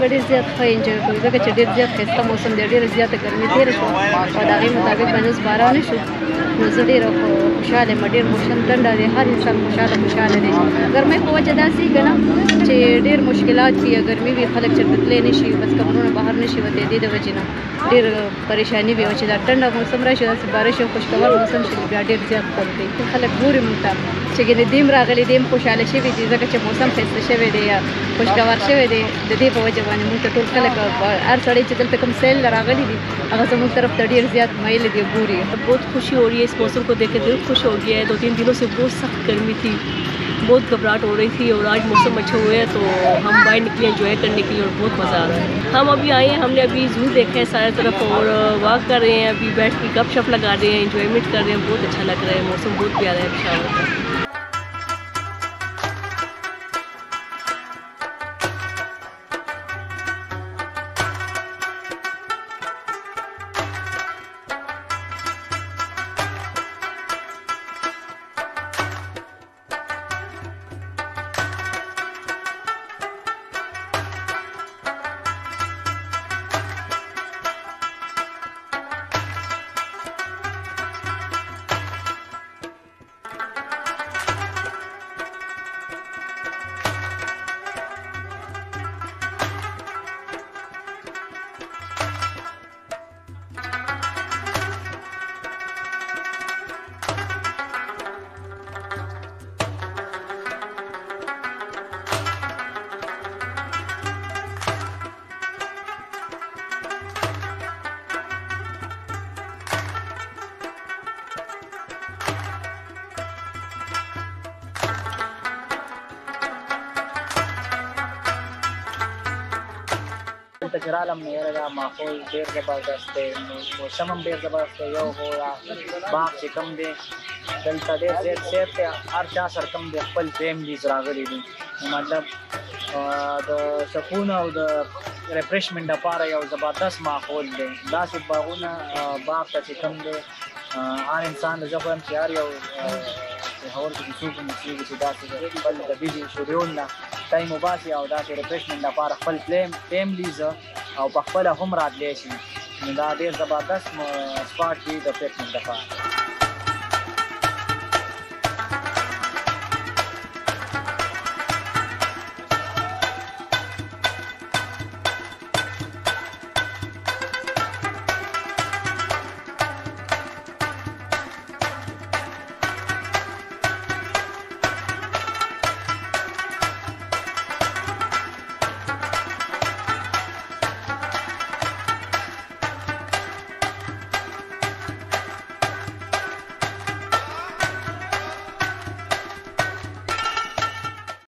به ډېر زیات ښه انجوی کوو ځکه چې ډېر زیات ښایسته موسم دی ډېره زیاته ګرمي تېره شوه او د هغې مطابق باندې اوس باران شو نو زه ډېره خوشحاله یم ډېر موسم ټنډه دی هر انسان خوشحاله دی ګرمۍ خو وجه داسې وي که نه چې ډېر مشکلات وي ګرمي وي خلک چېرته تللی نه شي بس کمرونه بهر نه شي وتېدی د وجې نه ډېر پریشاني وي چې دا ټنډه موسم راشي داسې بارش او خوشګوار موسم شي بیا ډېر زیات خوند کوي خلک ګوري موږ ته چې ګنې دیم راغلی دیم خوشحاله شوي دي ځکه چې موسم ښایسته شوی دی یا خوشګوار شوی دی د دې په وجه باندې موږ ته ټول خلک هر سړی چې دلته کوم سیل راغلی دي هغه زموږ طرف ته ډېر زیات میل دي ګوري बहुत खुशी हो रही है इस मौसम को देख के दिल खुश हो गया है 2-3 दिनों से बहुत सख्त गर्मी थी बहुत घबराहट हो रही थी और आज मौसम अच्छा हुआ है तो हम बाहर निकले एंजॉय करने के लिए और बहुत मज़ा आ रहा है हम अभी आए हैं हमने अभी जू देखा है सारी तरफ और वॉक कर रहे हैं अभी बैठ के गपशप लगा रहे हैं एंजॉयमेंट कर रहे हैं बहुत अच्छा लग रहा है मौसम बहुत प्यारा है पेशावर का تجرالم نه دا ماحول ډیر زبردست دی موسم هم ډیر زبردست دی یو هو باغ چې کوم دی دلته ډیر زیات سیف دی هر چا سره کوم دی خپل فیملیز راغلي دي مطلب د سکون او د ریفریشمنټ لپاره یو زبردست ماحول دی داسې باغونه باغ ته چې کوم دی هر انسان زه خو یم چې هر یو هور کې څوک مسلېږي چې داسې خپل د بیزي شیډیول نه ټایم وباسي او داسې ریفریشمنټ لپاره خپل فیملیز او په خپله هم راتلی شي نو دا ډېر زبردست سپاټ دی د پکنیک لپاره